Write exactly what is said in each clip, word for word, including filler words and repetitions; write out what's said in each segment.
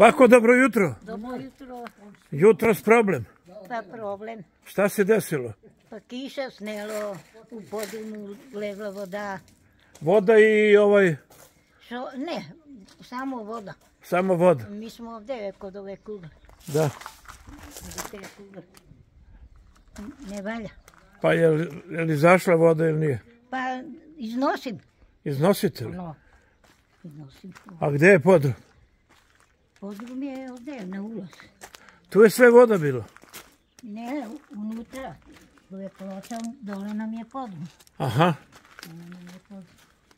Bako, dobro jutro. Dobro jutro. Jutros problem. Pa problem. Šta se desilo? Pa kiša snelo, u podrumu legla voda. Voda i ovaj... Šo, ne, samo voda. Samo voda. Mi smo ovdje kod ove kugle. Da. Kod te kugle. Ne valja. Pa je li, je li zašla voda ili nije? Pa iznosim. Iznosite li? No, iznosim. A gdje je podrum? Podrum je ovdje na ulaz. Tu je sve voda bilo. Ne, unutra. Tu je ploča, dole nam je podrum. Aha. Dole nam je podrum.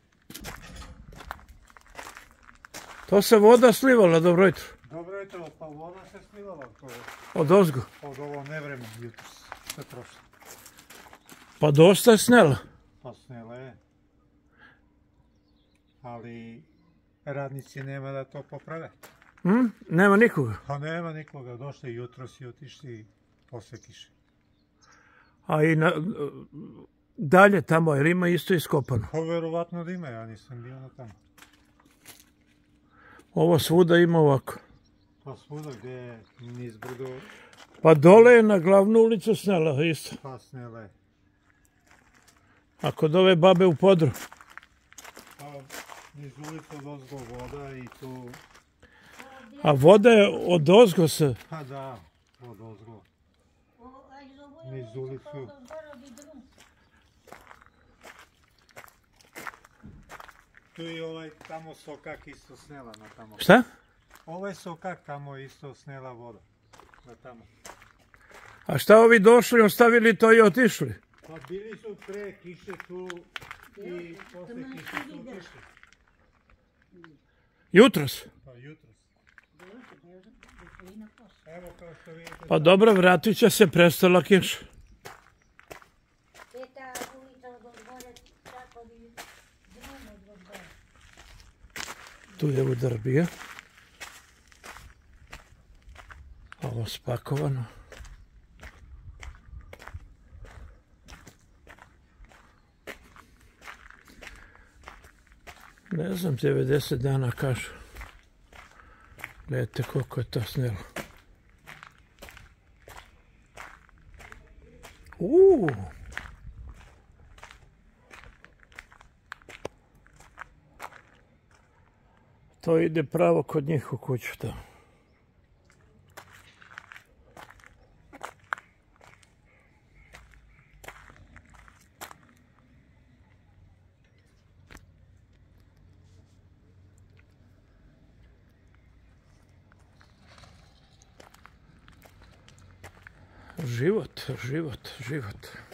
To se voda slivala, dobro jutro. Dobro jutro, pa voda se slivala Od ozgo. od ovo nevreme jutros, sve prošlo. Pa dosta je snela. Pa snela je. Ali radnici nema da to poprave. Hm? Nema nikoga. Pa nema nikoga, došli jutros i otišli posle kiše. A i na, dalje tamo, jer ima isto iskopano. Pa verovatno da ima, ja nisam bio na tamo. Ovo svuda ima ovako. Pa svuda gdje je nizbrdo, Pa dole je na glavnu ulicu snela isto. pa snela je. A kod ove babe u podru. Pa niz ulicu dozgo voda i tu, A voda je od ozgo se. pa da, od ozgo. Niz ulicu. Tu i ovaj tamo sokak isto snela na tamo. Šta? Ovaj sokak tamo isto snela voda. Na tamo. A šta ovi došli, ostavili to i otišli? Pa bili su pre kiše tu i posle kiše su otišli. Jutros? Pa jutros. Evo kao što vidite. Pa dobro, vratit će se, prestala kiša. Tu je udar bio. Ovo spakovano. Ne znam, devedeset dana kažu. Gledajte koliko je to snelo. Uuu. To ide pravo kod njih u kuću tamo. Život, život, život.